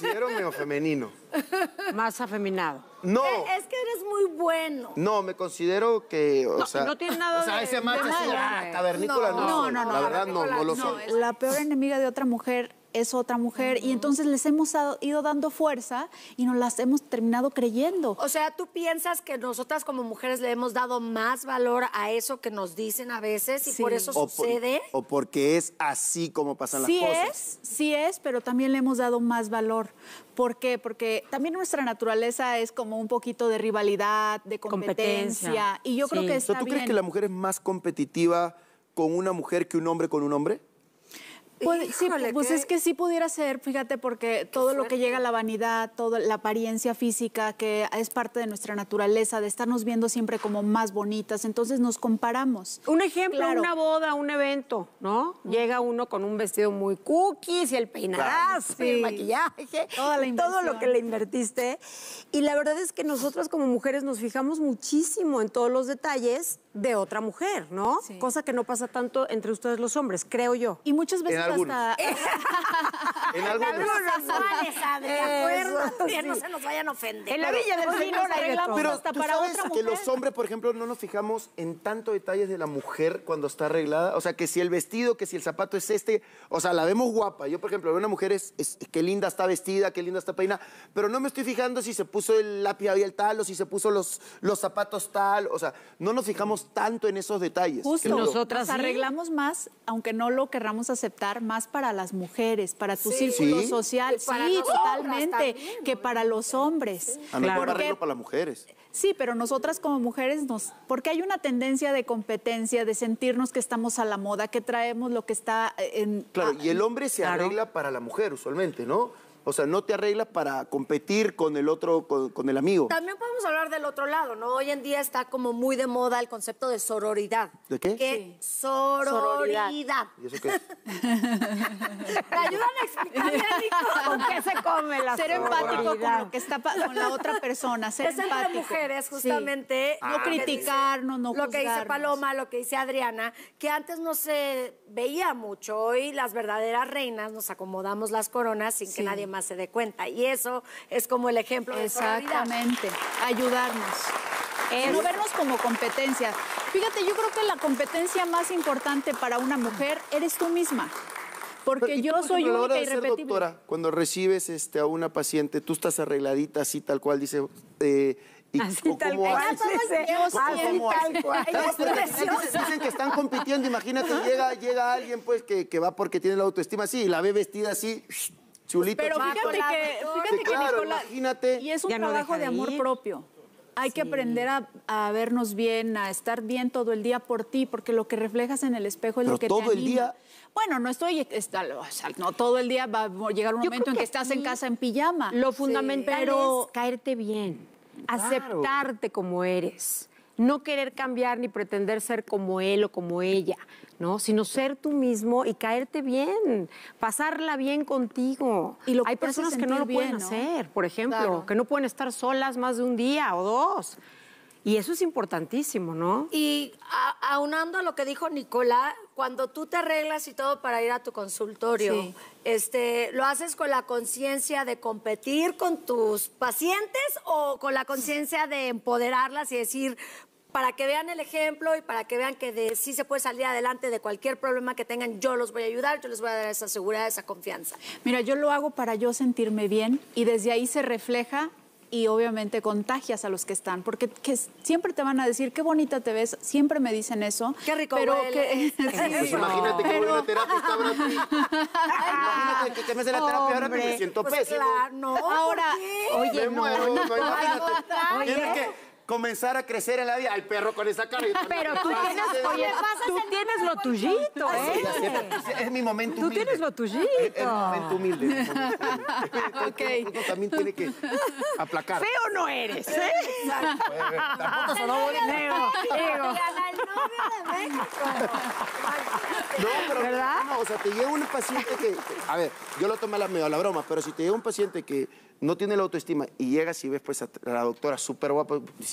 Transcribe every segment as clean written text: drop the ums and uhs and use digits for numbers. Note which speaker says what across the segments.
Speaker 1: considero medio femenino.
Speaker 2: Más afeminado.
Speaker 1: No.
Speaker 3: Es que eres muy bueno.
Speaker 1: No, me considero que, o sea...
Speaker 2: No tiene nada
Speaker 1: o sea,
Speaker 2: de...
Speaker 1: ese macho así, cavernícola, no. La verdad, no lo soy.
Speaker 4: La peor enemiga de otra mujer es otra mujer y entonces les hemos ido dando fuerza y nos las hemos terminado creyendo.
Speaker 3: O sea, ¿tú piensas que nosotras como mujeres le hemos dado más valor a eso que nos dicen a veces y por eso sucede?
Speaker 1: O porque es así como pasan las cosas.
Speaker 4: Sí es, pero también le hemos dado más valor. ¿Por qué? Porque también nuestra naturaleza es como un poquito de rivalidad, de competencia. Y yo creo que está bien.
Speaker 1: ¿Tú crees que la mujer es más competitiva con una mujer que un hombre con un hombre?
Speaker 4: Sí, pues es que sí pudiera ser, fíjate, porque todo lo que llega a la vanidad, toda la apariencia física, que es parte de nuestra naturaleza, de estarnos viendo siempre como más bonitas, entonces nos comparamos.
Speaker 2: Un ejemplo, una boda, un evento, ¿no? Llega uno con un vestido muy cookies y el peinadazo, el maquillaje, todo lo que le invertiste. Y la verdad es que nosotras como mujeres nos fijamos muchísimo en todos los detalles de otra mujer, ¿no? Sí. Cosa que no pasa tanto entre ustedes los hombres, creo yo.
Speaker 4: Y muchas veces hasta...
Speaker 1: en algunos.
Speaker 3: De acuerdo, que no se nos vayan a ofender.
Speaker 2: En la Villa del Señor arreglamos
Speaker 1: pero
Speaker 4: hasta
Speaker 1: ¿tú
Speaker 4: para
Speaker 1: sabes
Speaker 4: otra
Speaker 1: que
Speaker 4: mujer?
Speaker 1: los hombres, por ejemplo, no nos fijamos en tanto detalles de la mujer cuando está arreglada? O sea, que si el vestido, que si el zapato es este, o sea, la vemos guapa. Yo, por ejemplo, veo una mujer, qué linda está vestida, qué linda está peinada, pero no me estoy fijando si se puso el lápiz labial tal o si se puso los zapatos tal. O sea, no nos fijamos tanto en esos detalles.
Speaker 4: Justo,
Speaker 2: nosotras
Speaker 4: nos arreglamos más, aunque no lo querramos aceptar, más para las mujeres, para tu círculo social, totalmente, que para los hombres.
Speaker 1: A mí me arreglo para las mujeres.
Speaker 4: Sí, pero nosotras como mujeres porque hay una tendencia de competencia, de sentirnos que estamos a la moda, que traemos lo que está en...
Speaker 1: Claro, y el hombre se arregla para la mujer usualmente, ¿no? O sea, no te arreglas para competir con el otro, con el amigo.
Speaker 3: También podemos hablar del otro lado, ¿no? Hoy en día está como muy de moda el concepto de sororidad.
Speaker 1: ¿De qué?
Speaker 3: Sororidad.
Speaker 1: ¿Y eso qué es?
Speaker 3: ¿Te ayudan a explicarle, Nico?
Speaker 2: ¿Con qué se come la
Speaker 4: ser empático con lo que está con la otra persona, ser
Speaker 3: es
Speaker 4: empático.
Speaker 3: entre mujeres, justamente.
Speaker 4: No criticarnos, no
Speaker 3: juzgarnos. Lo que dice Paloma, lo que dice Adriana, que antes no se veía mucho. Hoy las verdaderas reinas nos acomodamos las coronas sin que nadie más se dé cuenta. Y eso es como el ejemplo de
Speaker 4: exactamente, ayudarnos. No vernos como competencia. Fíjate, yo creo que la competencia más importante para una mujer eres tú misma. Porque yo soy única y irrepetible.
Speaker 1: Doctora, cuando recibes a una paciente, tú estás arregladita así tal cual, dice... ¿Y
Speaker 2: así tal
Speaker 1: cual. Dicen que están compitiendo, imagínate, llega alguien pues que va porque tiene la autoestima así y la ve vestida así... Chulito,
Speaker 4: pero fíjate que
Speaker 1: claro,
Speaker 4: Nicola,
Speaker 1: imagínate.
Speaker 4: Y es un trabajo de amor propio. Hay que aprender a vernos bien, a estar bien todo el día por ti, porque lo que reflejas en el espejo es lo que te anima.
Speaker 1: ¿Todo el día?
Speaker 4: Bueno, no todo el día va a llegar un momento en que estás en casa en pijama.
Speaker 2: Lo fundamental es caerte bien, aceptarte como eres. No querer cambiar ni pretender ser como él o como ella, ¿no? Sino ser tú mismo y caerte bien, pasarla bien contigo. Y hay personas que no lo pueden hacer, por ejemplo, que no pueden estar solas más de un día o dos. Y eso es importantísimo, ¿no?
Speaker 3: Y aunando a lo que dijo Nicola, cuando tú te arreglas y todo para ir a tu consultorio, ¿lo haces con la conciencia de competir con tus pacientes o con la conciencia de empoderarlas y decir, para que vean el ejemplo y para que vean que sí se puede salir adelante de cualquier problema que tengan, yo los voy a ayudar, yo les voy a dar esa seguridad, esa confianza?
Speaker 4: Mira, yo lo hago para yo sentirme bien y desde ahí se refleja y obviamente contagias a los que están, porque siempre te van a decir, qué bonita te ves, siempre me dicen eso.
Speaker 3: Qué rico
Speaker 4: pero
Speaker 3: huele.
Speaker 1: Pues imagínate que voy a una terapia, está Brad Pitt. Imagínate que me hace la terapia, ahora me siento pésimo.
Speaker 3: Claro, no,
Speaker 4: ahora,
Speaker 3: ¿por qué?
Speaker 1: Me muero, imagínate. Tienes que comenzar a crecer en la vida. El perro con esa cara.
Speaker 2: Pero tú tienes lo tuyito, ¿eh?
Speaker 1: Es mi momento humilde.
Speaker 2: Tú tienes lo tuyito.
Speaker 1: Es mi momento humilde. Uno también tiene que aplacar.
Speaker 2: Feo no eres, ¿eh?
Speaker 1: Tampoco sonó bonito.
Speaker 3: El novio de México.
Speaker 1: No, pero
Speaker 2: ¿verdad?
Speaker 1: no, o sea, te llega un paciente que... A ver, yo lo tomé medio a la broma, pero si te llega un paciente que no tiene la autoestima y llegas y ves pues a la doctora súper guapa, dices,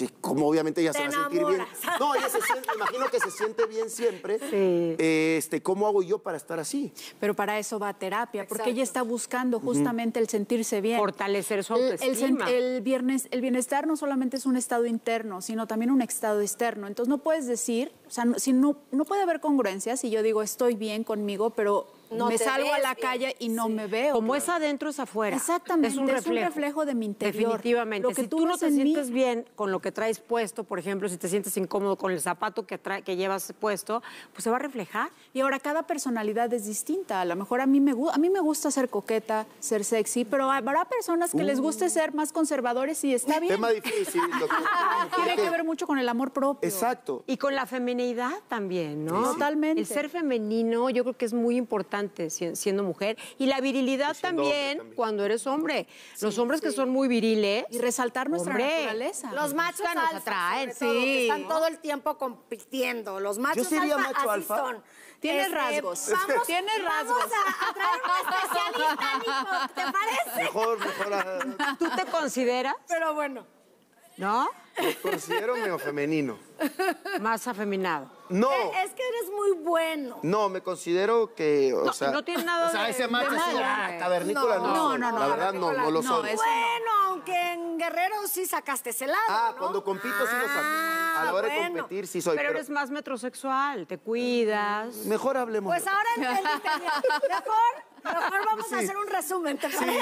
Speaker 1: como obviamente ella se va a sentir bien.
Speaker 3: enamoras.
Speaker 1: No, ella se siente, me imagino que se siente bien siempre.
Speaker 2: Sí.
Speaker 1: ¿Cómo hago yo para estar así?
Speaker 4: Pero para eso va a terapia, porque
Speaker 3: Exacto.
Speaker 4: ella está buscando justamente el sentirse bien.
Speaker 2: Fortalecer su
Speaker 4: El
Speaker 2: autoestima.
Speaker 4: el bienestar no solamente es un estado interno, sino también un estado externo. Entonces no puedes decir, o sea, si no puede haber congruencia si yo digo estoy bien conmigo, pero
Speaker 3: No
Speaker 4: me
Speaker 3: te
Speaker 4: salgo a
Speaker 3: ves
Speaker 4: la
Speaker 3: bien.
Speaker 4: calle y no me veo.
Speaker 2: Como es adentro, es afuera.
Speaker 4: Exactamente,
Speaker 2: Es un reflejo.
Speaker 4: de mi interior.
Speaker 2: Definitivamente.
Speaker 4: Lo que
Speaker 2: Si
Speaker 4: tú
Speaker 2: tú no
Speaker 4: ves
Speaker 2: te
Speaker 4: en mí-
Speaker 2: sientes bien con lo que traes puesto, por ejemplo, si te sientes incómodo con el zapato que llevas puesto, pues se va a reflejar.
Speaker 4: Y ahora cada personalidad es distinta. A lo mejor a mí me gusta ser coqueta, ser sexy, pero habrá personas que les guste ser más conservadores y está bien.
Speaker 1: Tema difícil.
Speaker 4: Tiene que ver mucho con el amor propio.
Speaker 1: Exacto.
Speaker 2: Y con la feminidad también, ¿no?
Speaker 4: Sí. Totalmente.
Speaker 2: El ser femenino yo creo que es muy importante siendo mujer. Y la virilidad
Speaker 1: siendo hombre
Speaker 2: también cuando eres hombre. Los hombres que son muy viriles.
Speaker 4: Y resaltar nuestra
Speaker 2: Hombre,
Speaker 4: naturaleza.
Speaker 3: Los machos
Speaker 2: Nos
Speaker 3: alfa,
Speaker 2: atraen,
Speaker 3: sobre todo, que
Speaker 2: sí.
Speaker 3: están todo el tiempo compitiendo. Los machos
Speaker 1: sería
Speaker 3: alfa
Speaker 1: macho
Speaker 3: así
Speaker 1: alfa.
Speaker 3: son.
Speaker 4: Tienes rasgos.
Speaker 3: Tienes
Speaker 4: rasgos.
Speaker 3: Vamos a traer un especialista, Nico. ¿Te parece?
Speaker 1: Mejor.
Speaker 2: ¿Tú te consideras,
Speaker 3: Pero bueno.
Speaker 2: no?
Speaker 1: Lo considero medio femenino.
Speaker 2: Más afeminado.
Speaker 1: No.
Speaker 3: Es que eres muy bueno.
Speaker 1: No, me considero que, o
Speaker 2: No,
Speaker 1: sea...
Speaker 2: no tiene nada
Speaker 1: O sea,
Speaker 2: de-
Speaker 1: ese macho
Speaker 2: de
Speaker 1: así,
Speaker 2: malo.
Speaker 1: cavernícola no.
Speaker 3: No,
Speaker 1: soy.
Speaker 4: no, no,
Speaker 1: La verdad no lo
Speaker 4: no,
Speaker 1: soy.
Speaker 4: eso
Speaker 3: Bueno, aunque en Guerrero sí sacaste ese lado, ¿no?
Speaker 1: Cuando compito sí lo saco. A la hora de
Speaker 3: bueno.
Speaker 1: competir sí soy.
Speaker 2: Pero eres más metrosexual, te cuidas.
Speaker 1: Mejor hablemos.
Speaker 3: Pues ahora entendiste bien. Mejor vamos a hacer un resumen, ¿te parece?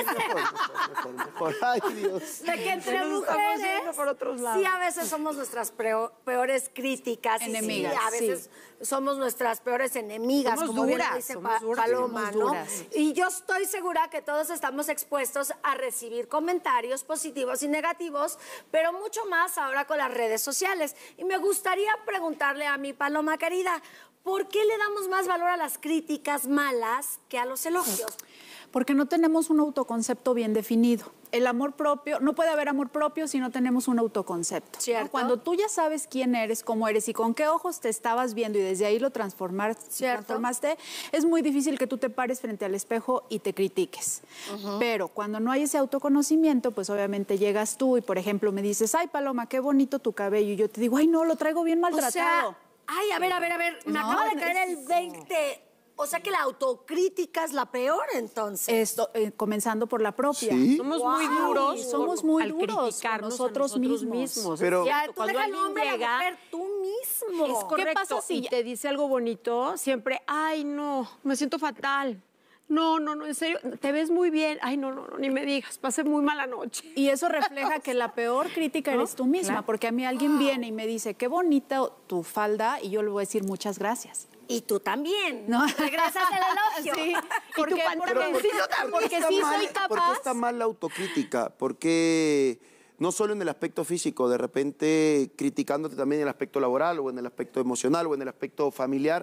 Speaker 1: Mejor. Ay, Dios.
Speaker 3: De que entre
Speaker 2: Nos estamos
Speaker 3: mujeres,
Speaker 2: yendo por otros lados.
Speaker 3: sí, a veces somos nuestras peores críticas.
Speaker 4: Enemigas,
Speaker 3: Y sí, a veces somos nuestras peores enemigas,
Speaker 2: Somos
Speaker 3: como bien
Speaker 2: duras,
Speaker 3: dice
Speaker 2: somos duras,
Speaker 3: Paloma,
Speaker 2: somos
Speaker 3: ¿no?
Speaker 2: duras.
Speaker 3: Y yo estoy segura que todos estamos expuestos a recibir comentarios positivos y negativos, pero mucho más ahora con las redes sociales. Y me gustaría preguntarle a mi Paloma querida, ¿por qué le damos más valor a las críticas malas que a los elogios?
Speaker 4: Porque no tenemos un autoconcepto bien definido. El amor propio, no puede haber amor propio si no tenemos un autoconcepto.
Speaker 3: Cierto.
Speaker 4: ¿No? Cuando tú ya sabes quién eres, cómo eres y con qué ojos te estabas viendo y desde ahí lo transformaste, es muy difícil que tú te pares frente al espejo y te critiques. Pero cuando no hay ese autoconocimiento, pues obviamente llegas tú y, por ejemplo, me dices, ay, Paloma, qué bonito tu cabello. Y yo te digo, ay, no, lo traigo bien maltratado.
Speaker 3: O sea, ay, a ver, me
Speaker 4: No,
Speaker 3: acaba de caer
Speaker 4: es-
Speaker 3: el 20. O sea que la autocrítica es la peor, entonces.
Speaker 4: Esto, comenzando por la propia.
Speaker 1: ¿Sí?
Speaker 2: Somos
Speaker 3: Wow.
Speaker 2: muy duros.
Speaker 4: Somos muy
Speaker 2: al
Speaker 4: duros con
Speaker 2: criticarnos
Speaker 4: nosotros
Speaker 2: a nosotros
Speaker 4: mismos.
Speaker 1: Pero-
Speaker 3: Ya, tú
Speaker 2: Cuando
Speaker 3: deja al
Speaker 2: alguien
Speaker 3: hombre, a la
Speaker 2: llega,
Speaker 3: mujer, tú mismo.
Speaker 2: es correcto.
Speaker 4: pasa si
Speaker 2: y
Speaker 4: ya-
Speaker 2: te dice algo bonito, siempre, ay, no, me siento fatal. No, en serio, te ves muy bien. Ay, no, ni me digas, pasé muy mala noche.
Speaker 4: Y eso refleja que la peor crítica eres tú misma,
Speaker 2: Claro.
Speaker 4: porque a mí alguien viene y me dice, qué bonita tu falda, y yo le voy a decir muchas gracias.
Speaker 3: Y tú también.
Speaker 4: No.
Speaker 3: Regresas el elogio.
Speaker 4: Sí, porque,
Speaker 2: tu pantaloncillo
Speaker 4: porque sí soy capaz.
Speaker 1: ¿Por qué está mal la autocrítica? Porque no solo en el aspecto físico, de repente criticándote también en el aspecto laboral o en el aspecto emocional o en el aspecto familiar,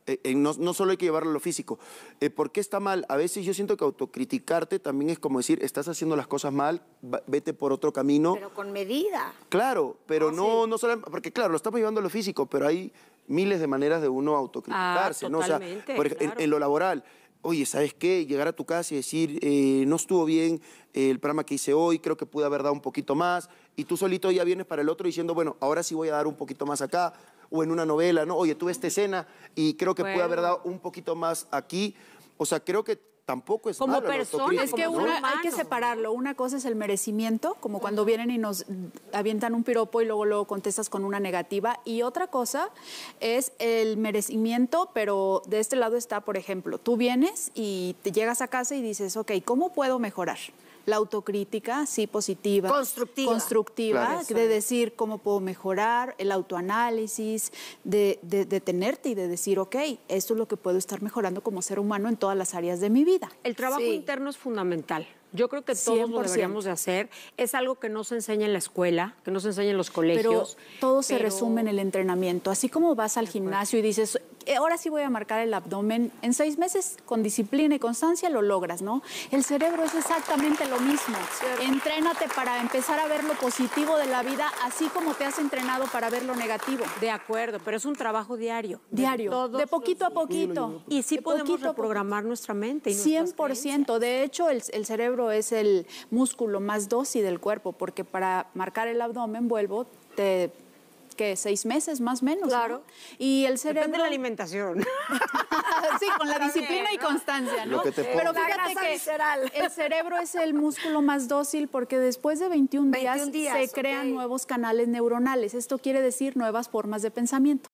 Speaker 1: no solo hay que llevarlo a lo físico. ¿Por qué está mal? A veces yo siento que autocriticarte también es como decir, estás haciendo las cosas mal, vete por otro camino.
Speaker 3: Pero con medida.
Speaker 1: Claro, pero no solo, porque claro, lo estamos llevando a lo físico, pero hay miles de maneras de uno autocriticarse, ¿no? O sea,
Speaker 2: totalmente,
Speaker 1: en lo laboral, oye, ¿sabes qué? Llegar a tu casa y decir, no estuvo bien el programa que hice hoy, creo que pude haber dado un poquito más, y tú solito ya vienes para el otro diciendo, bueno, ahora sí voy a dar un poquito más acá, o en una novela, ¿no? Oye, tuve esta escena y creo que pude haber dado un poquito más aquí. O sea, creo que tampoco es
Speaker 2: Como
Speaker 1: malo la
Speaker 2: persona,
Speaker 1: autocrítica,
Speaker 4: Es que
Speaker 2: como
Speaker 1: ¿no?
Speaker 2: ser
Speaker 4: hay que
Speaker 2: humano.
Speaker 4: separarlo. Una cosa es el merecimiento, como cuando vienen y nos avientan un piropo y luego contestas con una negativa. Y otra cosa es el merecimiento, pero de este lado está, por ejemplo, tú vienes y te llegas a casa y dices, ok, ¿cómo puedo mejorar? La autocrítica, sí, positiva.
Speaker 3: Constructiva.
Speaker 4: Constructiva,
Speaker 1: Claro.
Speaker 4: de decir cómo puedo mejorar, el autoanálisis, de detenerte y de decir, ok, esto es lo que puedo estar mejorando como ser humano en todas las áreas de mi vida.
Speaker 2: El trabajo
Speaker 3: Sí.
Speaker 2: interno es fundamental. Yo creo que todos lo
Speaker 4: 100%.
Speaker 2: deberíamos de hacer. Es algo que no se enseña en la escuela, que no se enseña en los colegios.
Speaker 4: Pero todo se
Speaker 2: pero-
Speaker 4: resume en el entrenamiento. Así como vas al gimnasio y dices, ahora sí voy a marcar el abdomen. En 6 meses, con disciplina y constancia, lo logras, ¿no? El cerebro es exactamente lo mismo. Cierto. Entrénate para empezar a ver lo positivo de la vida, así como te has entrenado para ver lo negativo.
Speaker 2: De acuerdo, pero es un trabajo diario.
Speaker 4: Diario, de poquito a poquito.
Speaker 2: Y sí podemos reprogramar nuestra mente. Y
Speaker 4: 100%. De hecho, el cerebro es el músculo más dócil del cuerpo, porque para marcar el abdomen, vuelvo, que 6 meses más o menos.
Speaker 3: Claro.
Speaker 4: ¿No? Y el cerebro...
Speaker 2: Depende de la alimentación.
Speaker 4: Sí, con la disciplina y constancia, ¿no? Pero fíjate que el cerebro es el músculo más dócil porque después de 21 días se crean nuevos canales neuronales. Esto quiere decir nuevas formas de pensamiento.